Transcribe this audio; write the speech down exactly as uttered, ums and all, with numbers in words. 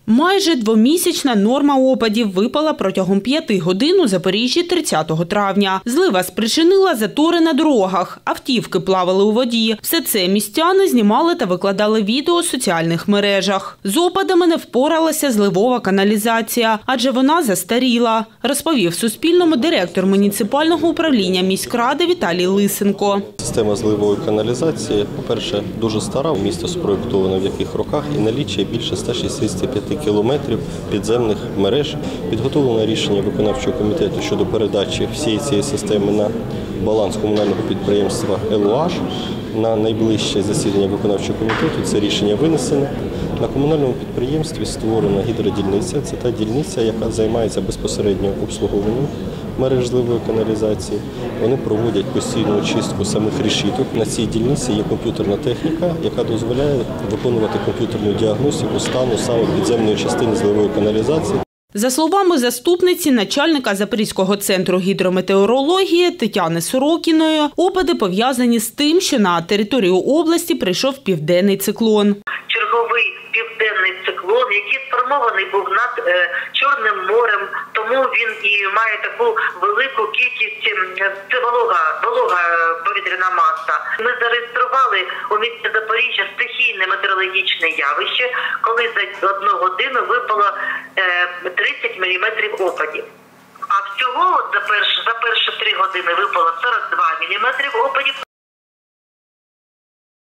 Майже двомісячна норма опадів випала протягом п'яти годин у Запоріжжі тридцятого травня. Злива спричинила затори на дорогах, автівки плавали у воді. Все це містяни знімали та викладали відео у соціальних мережах. З опадами не впоралася зливова каналізація, адже вона застаріла, розповів Суспільному директор муніципального управління міськради Віталій Лисенко. Система зливової каналізації, по-перше, дуже стара, місто спроєктовано в яких роках і налічує більше ста шістдесяти п'яти кілометрів підземних мереж. Підготовлено рішення виконавчого комітету щодо передачі всієї цієї системи на баланс комунального підприємства «ЕЛУАЖ». На найближче засідання виконавчого комітету це рішення винесено. На комунальному підприємстві створена гідродільниця. Це та дільниця, яка займається безпосередньо обслуговуванням мереж зливової каналізації. Вони проводять постійну очистку самих решіток. На цій дільниці є комп'ютерна техніка, яка дозволяє виконувати комп'ютерну діагностику стану саме підземної частини зливової каналізації. За словами заступниці начальника Запорізького центру гідрометеорології Тетяни Сорокіної, опади пов'язані з тим, що на територію області прийшов південний циклон. Черговий південний циклон, який сформований був над е, Чорним морем, тому він і має таку велику кількість, це волога, волога повітряна маса. Ми зареєстрували у місті Запоріжжя стихійне метеорологічне явище, коли за одну годину випало е, тридцять міліметрів опадів. А всього за перші, за перші три години випало сорок два міліметри опадів.